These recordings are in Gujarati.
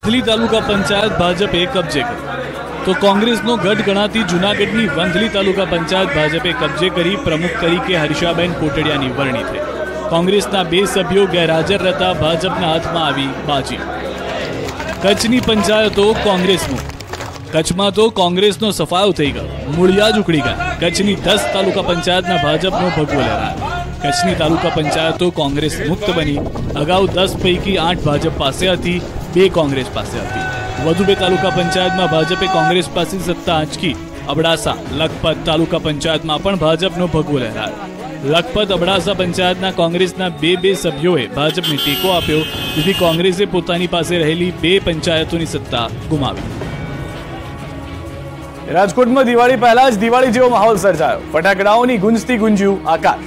વંથલી તાલુકા પંચાયત ભાજપે કબજે કરી તો કોંગ્રેસનો ગઢ ગણાતી જૂનાગઢની વંથલી તાલુકા પંચાયત ભાજપે કબજે કરી પ્રમુખ તરીકે હર્ષાબેન કોટડિયાની વરણી થઈ। કોંગ્રેસના 2 સભ્યો ગેરહાજર રહેતા ભાજપના હાથમાં આવી બાજી। કચ્છની પંચાયતો કોંગ્રેસમાં। કચ્છમાં તો કોંગ્રેસનો સફાયો થઈ ગયો, મૂળિયા જ ઉખડી ગયા। કચ્છની 10 તાલુકા પંચાયતના ભાજપનો ભગવો લહેરાયો। કચ્છની તાલુકા પંચાયતો કોંગ્રેસ મુક્ત બની। અગાઉ 10 પૈકી 8 ભાજપ પાસે હતી, 2 કોંગ્રેસ પાસે હતી। વધુ 2 તાલુકા પંચાયતમાં ભાજપે કોંગ્રેસ પાસે સત્તા આંચકી। અબડાસા લખપત તાલુકા પંચાયતમાં પણ ભાજપનો ભગવો લહેરાયો। લખપત અબડાસા પંચાયતના કોંગ્રેસના 2 સભ્યોએ ભાજપને ટેકો આપ્યો, જેથી કોંગ્રેસે પોતાની પાસે રહેલી 2 પંચાયતોની સત્તા ગુમાવી। રાજકોટમાં દિવાળી પહેલા જ દિવાળી જેવો માહોલ સર્જાયો। ફટાકડાઓની ગુંજથી ગુંજ્યું આકાશ।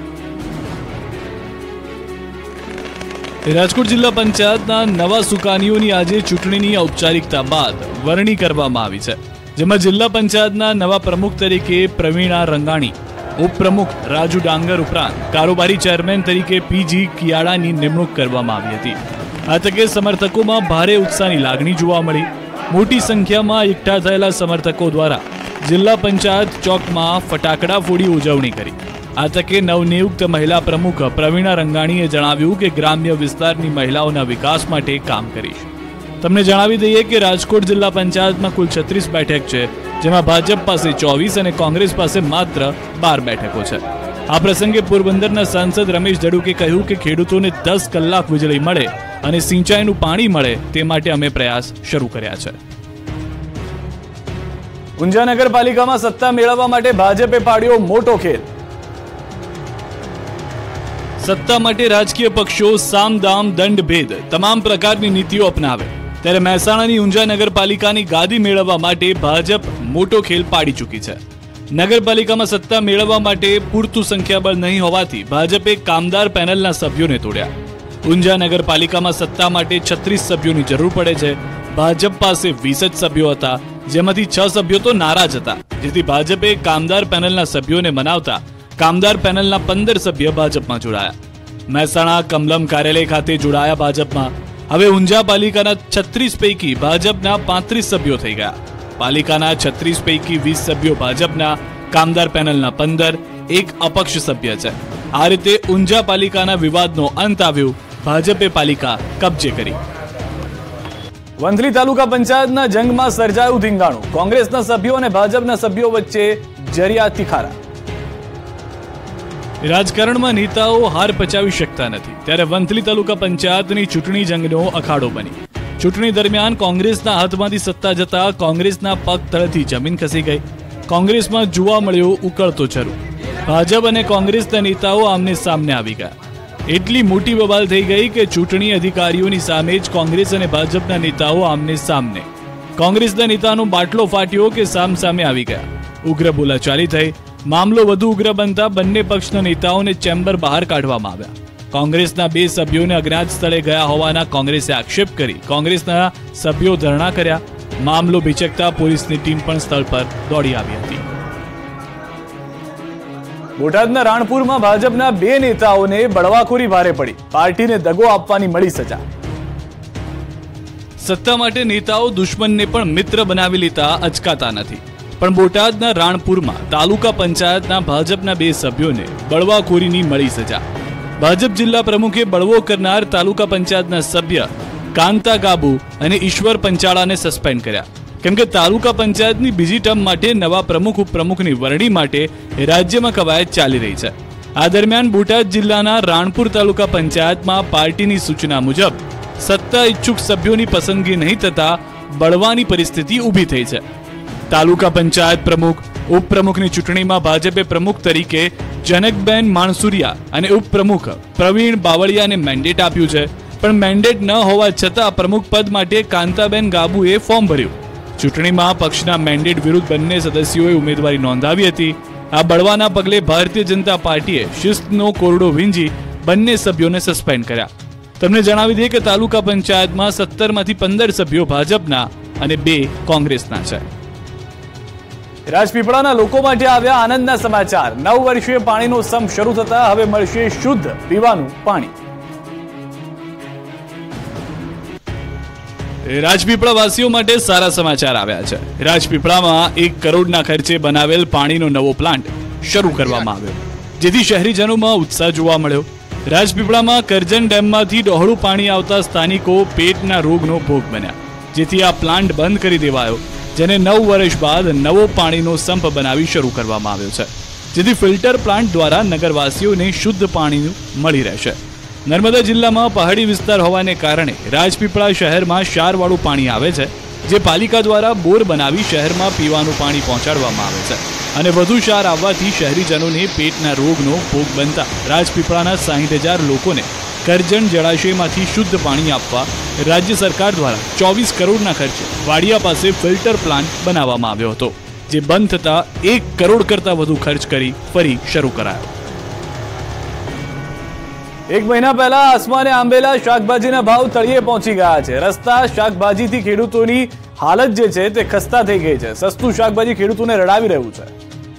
રાજકોટ જિલ્લા પંચાયતના નવા સુકાનીઓની આજે ચૂંટણીની ઔપચારિકતા બાદ વરણી કરવામાં આવી છે, જેમાં જિલ્લા પંચાયતના નવા પ્રમુખ તરીકે પ્રવીણા રંગાણી, ઉપપ્રમુખ રાજુ ડાંગર ઉપરાંત કારોબારી ચેરમેન તરીકે પીજી કિયાડાની નિમણૂક કરવામાં આવી હતી। આ તકે સમર્થકોમાં ભારે ઉત્સાહની લાગણી જોવા મળી। મોટી સંખ્યામાં એકઠા થયેલા સમર્થકો દ્વારા જિલ્લા પંચાયત ચોકમાં ફટાકડા ફોડી ઉજવણી કરી। આ તકે નવનિયુક્ત મહિલા પ્રમુખ પ્રવીણા રંગાણીએ જણાવ્યું કે ગ્રામ્ય વિસ્તારની મહિલાઓના વિકાસ માટે કામ કરીશ। તમને જણાવી દઈએ કે રાજકોટ જિલ્લા પંચાયતમાં કુલ 36 બેઠક છે, જેમાં ભાજપ પાસે 24 અને કોંગ્રેસ પાસે માત્ર 12 બેઠકો છે। આ પ્રસંગે પોરબંદરના સાંસદ રમેશ ધડુકે કહ્યું કે ખેડૂતોને 10 કલાક વીજળી મળે અને સિંચાઈનું પાણી મળે તે માટે અમે પ્રયાસ શરૂ કર્યા છે। ઊંઝા નગરપાલિકામાં સત્તા મેળવવા માટે ભાજપે પાડ્યો મોટો ખેલ। સત્તા માટે રાજકીય પક્ષો સામ દામ દંડ ભેદ તમામ પ્રકારની નીતિઓ અપનાવે, ત્યારે મહેસાણાની ઊંઝા નગરપાલિકાની ગાદી મેળવવા માટે ભાજપ મોટો ખેલ પાડી ચૂકી છે। નગરપાલિકામાં સત્તા મેળવવા માટે પૂરતું સંખ્યાબળ નહીં હોવાથી ભાજપે કામદાર પેનલના સભ્યોને તોડ્યા। ઊંઝા નગરપાલિકામાં સત્તા માટે 36 સભ્યોની જરૂર પડે છે। ભાજપ પાસે 20 જ સભ્યો હતા, જેમાંથી 6 સભ્યો તો નારાજ હતા, જેથી ભાજપે કામદાર પેનલના સભ્યોને મનાવતા કામદાર પેનલના 15 સભ્ય ભાજપમાં જોડાયા। મહેસાણા કમલમ કાર્યાલય ખાતે જોડાયા ભાજપમાં। હવે ઊંઝા પાલિકાના 36 પૈકી ભાજપના 35 સભ્યો થઈ ગયા। પાલિકાના 36 પૈકી 20 સભ્યો ભાજપના, કામદાર પેનલના 15, એક અપક્ષ સભ્ય છે। આ રીતે ઊંઝા પાલિકાના વિવાદનો અંત આવ્યો। ભાજપે પાલિકા કબજે કરી। વંથલી તાલુકા પંચાયતના જંગમાં સર્જાયું ધીંગાણું। કોંગ્રેસના સભ્યો અને ભાજપના સભ્યો વચ્ચે જર્યા તીખારા। રાજકારણમાં નેતાઓ હાર પચાવી શકતા નથી, ત્યારે વંથલી તાલુકા પંચાયતની ચૂંટણી જંગનો અખાડો બની। ચૂંટણી દરમિયાન કોંગ્રેસના હાથમાંથી સત્તા જતા કોંગ્રેસના પગ તળેથી જમીન ખસી ગઈ। કોંગ્રેસમાં જોવા મળ્યો ઉકળતો ચરુ। ભાજપ અને કોંગ્રેસના નેતાઓ આમને સામને આવી ગયા। એટલી મોટી બબાલ થઈ ગઈ કે ચૂંટણી અધિકારીઓની સામે જ કોંગ્રેસ અને ભાજપના નેતાઓ આમને સામને। કોંગ્રેસના નેતાનો બાટલો ફાટ્યો કે સામસામે આવી ગયા। ઉગ્ર બોલાચાલી થઈ। મામલો વધુ ઉગ્ર બનતા બંને પક્ષના નેતાઓને ચેમ્બર બહાર કાઢવામાં આવ્યા। કોંગ્રેસના 2 સભ્યોને અજ્ઞાત સ્થળે ગયા હોવાના કોંગ્રેસે આક્ષેપ કરી કોંગ્રેસના સભ્યો ધરણા કર્યા। મામલો ભીચકતા પોલીસની ટીમ પણ સ્થળ પર દોડી આવી હતી। બોટાદના રાણપુરમાં ભાજપના 2 નેતાઓને બળવાખોરી ભારે પડી। પાર્ટીને દગો આપવાની મળી સજા। સત્તા માટે નેતાઓ દુશ્મનને પણ મિત્ર બનાવી લેતા અચકાતા નથી, પણ બોટાદના રાણપુરમાં તાલુકા પંચાયતના ભાજપના 2 સભ્યોને બળવાખોરીની મળી સજા। ભાજપ જિલ્લા પ્રમુખે બળવો કરનાર તાલુકા પંચાયતના સભ્ય કાંતા ગાબુ અને ઈશ્વર પંચાળાને સસ્પેન્ડ કર્યા, કેમ કે તાલુકા પંચાયતની બીજી ટર્મ માટે નવા પ્રમુખ ઉપપ્રમુખની વરણી માટે રાજ્યમાં કવાયત ચાલી રહી છે। આ દરમિયાન બોટાદ જિલ્લાના રાણપુર તાલુકા પંચાયતમાં પાર્ટીની સૂચના મુજબ સત્તા ઈચ્છુક સભ્યોની પસંદગી નહીં થતા બળવાની પરિસ્થિતિ ઊભી થઈ છે। તાલુકા પંચાયત પ્રમુખ ઉપપ્રમુખની ચૂંટણીમાં ભાજપે પ્રમુખ તરીકે જનકબેન માણસુરિયા અને ઉપપ્રમુખ પ્રવીણ બાવળિયાને મેન્ડેટ આપ્યું છે, પણ મેન્ડેટ ન હોવા છતાં પ્રમુખ પદ માટે કાંતાબેન ગાબુએ ફોર્મ ભર્યું। ચૂંટણીમાં પક્ષના મેન્ડેટ વિરુદ્ધ બંને સદસ્યોએ ઉમેદવારી નોંધાવી હતી। આ બળવાના પગલે ભારતીય જનતા પાર્ટીએ શિસ્તનો કોરડો વીંજી બંને સભ્યોને સસ્પેન્ડ કર્યા। તમને જણાવી દઈએ કે તાલુકા પંચાયતમાં 17માંથી 15 સભ્યો ભાજપના અને 2 કોંગ્રેસના છે। રાજપીપળાના લોકો માટે આવ્યા આનંદના સમાચાર। 9 વર્ષીય પાણીનો સમ શરૂ થતા હવે મળશે શુદ્ધ પીવાનું પાણી। રાજપીપળા વાસીઓ માટે સારા સમાચાર આવ્યા છે. રાજપીપળામાં 1 કરોડના ખર્ચે બનાવેલ પાણીનો નવો પ્લાન્ટ શરૂ કરવામાં આવ્યો, જેથી શહેરીજનોમાં ઉત્સાહ જોવા મળ્યો. રાજપીપળામાં કરજણ ડેમમાંથી ડહોળું પાણી આવતા સ્થાનિકો પેટના રોગનો ભોગ બન્યા, જેથી આ પ્લાન્ટ બંધ કરી દેવાયો, જેને 9 વર્ષ બાદ નવો પાણીનો સંપ બનાવી શરૂ કરવામાં આવ્યો છે, જેથી ફિલ્ટર પ્લાન્ટ દ્વારા નગરવાસીઓને શુદ્ધ પાણી મળી રહેશે. નર્મદા જિલ્લામાં પહાડી વિસ્તાર હોવાને કારણે રાજપીપળા શહેરમાં ક્ષારવાળું પાણી આવે છે, જે પાલિકા દ્વારા બોર બનાવી શહેરમાં પીવાનું પાણી પહોંચાડવામાં આવે છે, અને વધુ ક્ષાર આવવાથી શહેરીજનોને પેટના રોગનો ભોગ બનતા રાજપીપળાના 60,000 લોકોને કરજણ જળાશયમાંથી શુદ્ધ પાણી આપવા રાજ્ય સરકાર દ્વારા 24 કરોડના ખર્ચે વાડિયા પાસે ફિલ્ટર પ્લાન્ટ બનાવવામાં આવ્યો હતો, જે બંધ થતા 1 કરોડ કરતાં વધુ ખર્ચ કરી ફરી શરૂ કરાયો. 1 મહિના પહેલા આસમાને આંબેલા શાકભાજીના ભાવ તળિયે પહોંચી ગયા છે. રસ્તા શાકભાજીથી ખેડૂતોની હાલત જે છે તે ખસ્તા થઈ ગઈ છે. સસ્તું શાકભાજી ખેડૂતોને રડાવી રહ્યું છે.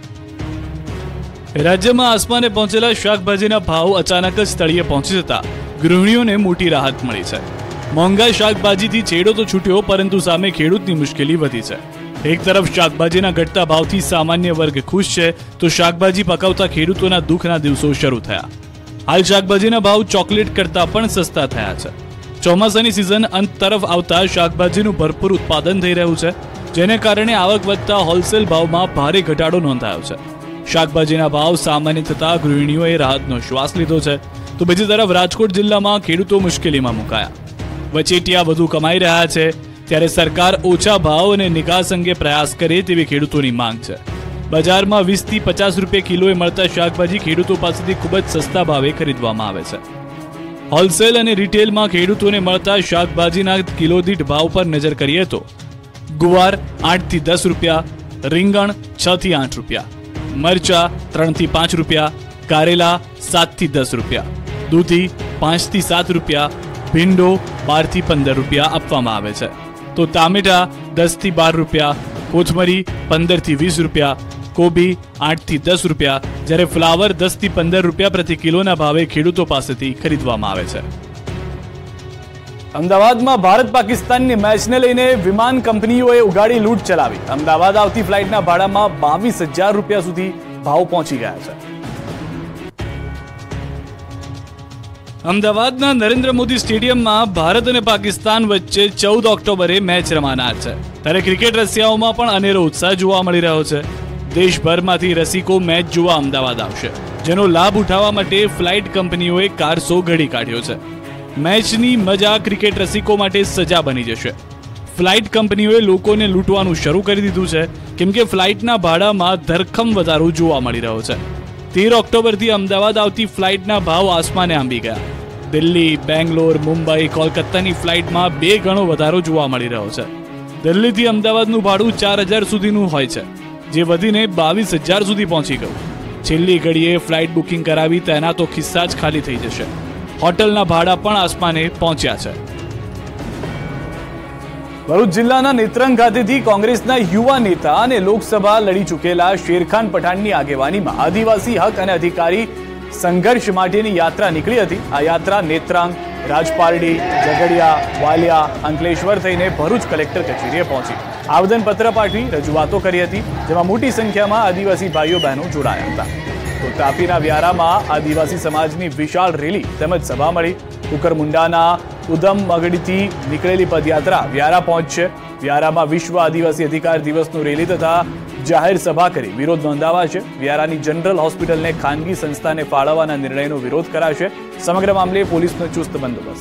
રાજ્યમાં આસમાને પહોંચેલા શાકભાજીના ભાવ અચાનક જ તળિયે પહોંચી જતા ગૃહિણીઓને મોટી રાહત મળી છે. મોંઘા શાકભાજીથી છેડો તો છૂટ્યો, પરંતુ સામે ખેડૂતની મુશ્કેલી વધી છે. એક તરફ શાકભાજીના ઘટતા ભાવથી સામાન્ય વર્ગ ખુશ છે, તો શાકભાજી પકાવતા ખેડૂતોના દુઃખના દિવસો શરૂ થયા. હાલ શાકભાજીના ભાવ ચોકલેટ કરતાં પણ સસ્તા થયા છે. ચોમાસાની સિઝન અંત તરફ આવતા શાકભાજીનું ભરપૂર ઉત્પાદન થઈ રહ્યું છે, જેને કારણે આવક વધતા હોલસેલ ભાવમાં ભારે ઘટાડો નોંધાયો છે. શાકભાજીના ભાવ સામાન્ય થતા ગૃહિણીઓએ રાહતનો શ્વાસ લીધો છે, તો બીજી તરફ રાજકોટ જિલ્લામાં ખેડૂતો મુશ્કેલીમાં મુકાયા. વચેટિયા વધુ કમાઈ રહ્યા છે, ત્યારે સરકાર ઓછા ભાવ અને નિકાસ અંગે પ્રયાસ કરે તેવી ખેડૂતોની માંગ છે. બજારમાં 20 થી 50 રૂપિયા કિલોએ મળતા શાકભાજી ખેડૂતો પાસેથી ખૂબ જ સસ્તા ભાવે ખરીદવામાં આવે છે. હોલસેલ અને રિટેલમાં ખેડૂતોને મળતા શાકભાજીના કિલો દીઠ ભાવ પર નજર કરીએ તો ગુવાર 8 થી 10 રૂપિયા, રીંગણ 6 થી 8 રૂપિયા, મરચા 3 થી 5 રૂપિયા, કારેલા 7 થી 10 રૂપિયા, દૂધી 5 થી 7 રૂપિયા, ભીંડો 12 થી 15 રૂપિયા આપવામાં આવે છે, તો ટામેટા 10 થી 12 રૂપિયા, કોથમરી 15 થી 20 રૂપિયા, કોબી 8 થી 10 રૂપિયા, જ્યારે ફ્લાવર 10 થી 15 રૂપિયા પ્રતિ કિલોના ભાવે ખેડૂતો પાસેથી ખરીદવામાં આવે છે. અમદાવાદમાં ભારત પાકિસ્તાનની મેચને લઈને વિમાન કંપનીઓએ ઉગાડી લૂંટ ચલાવી. અમદાવાદ આવતી ફ્લાઇટના ભાડામાં 22,000 રૂપિયા સુધી ભાવ પહોંચી ગયા છે. અમદાવાદના નરેન્દ્ર મોદી સ્ટેડિયમમાં ભારત અને પાકિસ્તાન વચ્ચે 14 ઓક્ટોબરે મેચ રમાનાર છે, ત્યારે ક્રિકેટ રસિયાઓમાં પણ અનેરો ઉત્સાહ જોવા મળી રહ્યો છે. દેશભરમાંથી રસિકો મેચ જોવા અમદાવાદ આવશે, જેનો લાભ ઉઠાવવા માટે ફ્લાઇટ કંપનીઓએ કારસો ઘડી કાઢ્યો છે. મેચની મજા ક્રિકેટ રસિકો માટે સજા બની જશે. ફ્લાઇટ કંપનીઓએ લોકોને લૂંટવાનું શરૂ કરી દીધું છે, કેમ કે ફ્લાઇટના ભાડામાં ધરખમ વધારો જોવા મળી રહ્યો છે. 13 ઓક્ટોબરથી અમદાવાદ આવતી ફ્લાઇટના ભાવ આસમાને આંબી ગયા. દિલ્હી, બેંગ્લોર, મુંબઈ, કોલકાતાની ફ્લાઇટમાં 2 ગણો વધારો જોવા મળી રહ્યો છે. દિલ્હીથી અમદાવાદનું ભાડું 4,000 સુધીનું હોય છે, જે વધીને 22,000 સુધી પહોંચી ગયું. છેલ્લી ઘડીએ ફ્લાઇટ બુકિંગ કરાવી તેના તો ખિસ્સા જ ખાલી થઈ જશે. હોટલના ભાડા પણ આસમાને પહોંચ્યા છે. ભરૂચ જિલ્લાના નેત્રંગ ખાતેથી કોંગ્રેસના યુવા નેતા અને લોકસભા લડી ચૂકેલા શેરખાન પઠાણની આગેવાનીમાં આદિવાસી હક અને અધિકારી સંઘર્ષ માટેની યાત્રા નીકળી હતી. આ યાત્રા નેત્રંગ, રાજપારડી, ઝઘડિયા, વાલિયા, અંકલેશ્વર થઈને ભરૂચ કલેક્ટર કચેરીએ પહોંચી આવેદનપત્ર પાઠવી રજૂઆતો કરી હતી, જેમાં મોટી સંખ્યામાં આદિવાસી ભાઈઓ બહેનો જોડાયા હતા. તો તાપીના વ્યારામાં આદિવાસી સમાજની વિશાળ રેલી તેમજ સભા મળી. કુકરમુંડાના ઉધમ મગડીથી નીકળેલી પદયાત્રા વ્યારા પહોંચશે. વ્યારામાં વિશ્વ આદિવાસી અધિકાર દિવસનું રેલી તથા જાહેર સભા કરી વિરોધ નોંધાવાશે. વ્યારાની જનરલ હોસ્પિટલને ખાનગી સંસ્થાને ફાળવવાના નિર્ણયનો વિરોધ કરાશે. સમગ્ર મામલે પોલીસનો ચુસ્ત બંદોબસ્ત.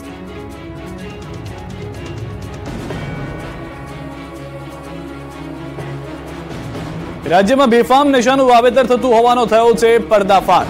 રાજ્યમાં બેફામ નશાનું વાવેતર થતું હોવાનો થયો છે પર્દાફાશ.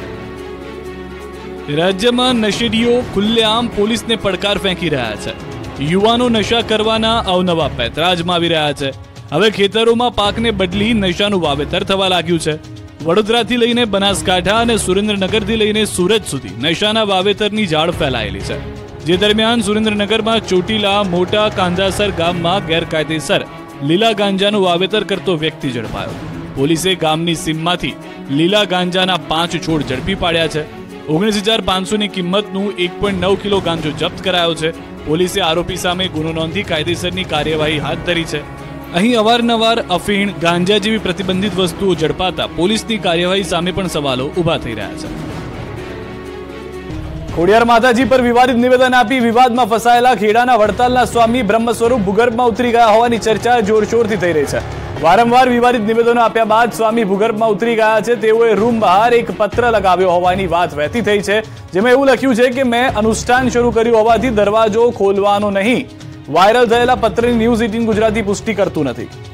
રાજ્યમાં નશેડીઓ ખુલ્લેઆમ પોલીસને પડકાર ફેંકી રહ્યા છે. યુવાનો નશા કરવાના અવનવા પેતરા અજમાવી રહ્યા છે. હવે ખેતરોમાં પાકને બદલી નશાનું વાવેતર થવા લાગ્યું છે. વડોદરાથી લઈને બનાસકાંઠા અને સુરેન્દ્રનગરથી લઈને સુરત સુધી નશાના વાવેતરની ઝાડ ફેલાયેલી છે. જે દરમિયાન સુરેન્દ્રનગરમાં ચોટીલા મોટા કાંધાસર ગામમાં ગેરકાયદેસર લીલા ગાંજાનું વાવેતર કરતો વ્યક્તિ ઝડપાયો. પોલીસે ગામની સીમમાંથી લીલા ગાંજાના 5 છોડ ઝડપી પાડ્યા છે. 19,500ની કિંમતનું 1.9 કિલો ગાંજો જપ્ત કરાયો છે. પોલીસે આરોપી સામે ગુનો નોંધી કાયદેસરની કાર્યવાહી હાથ ધરી છે. અહીં અવારનવાર અફીણ, ગાંજા જેવી પ્રતિબંધિત વસ્તુઓ ઝડપાતા પોલીસની કાર્યવાહી સામે પણ સવાલો ઊભા થઈ રહ્યા છે. ખોડિયાર માતાજી પર વિવાદિત નિવેદન આપી વિવાદમાં ફસાયેલા ખેડાના વડતાલના સ્વામી બ્રહ્મ સ્વરૂપ ભૂગર્ભમાં ઉતરી ગયા હોવાની ચર્ચા જોરશોરથી થઈ રહી છે. વારંવાર વિવાદિત નિવેદનો આપ્યા બાદ સ્વામી ભૂગર્ભમાં ઉતરી ગયા છે. તેઓએ રૂમ બહાર એક પત્ર લગાવ્યો હોવાની વાત વહેતી થઈ છે, જેમાં એવું લખ્યું છે કે મેં અનુષ્ઠાન શરૂ કર્યું હોવાથી દરવાજો ખોલવાનો નહીં. વાયરલ થયેલા પત્રની ન્યૂઝ 18 ગુજરાતી પુષ્ટિ કરતું નથી.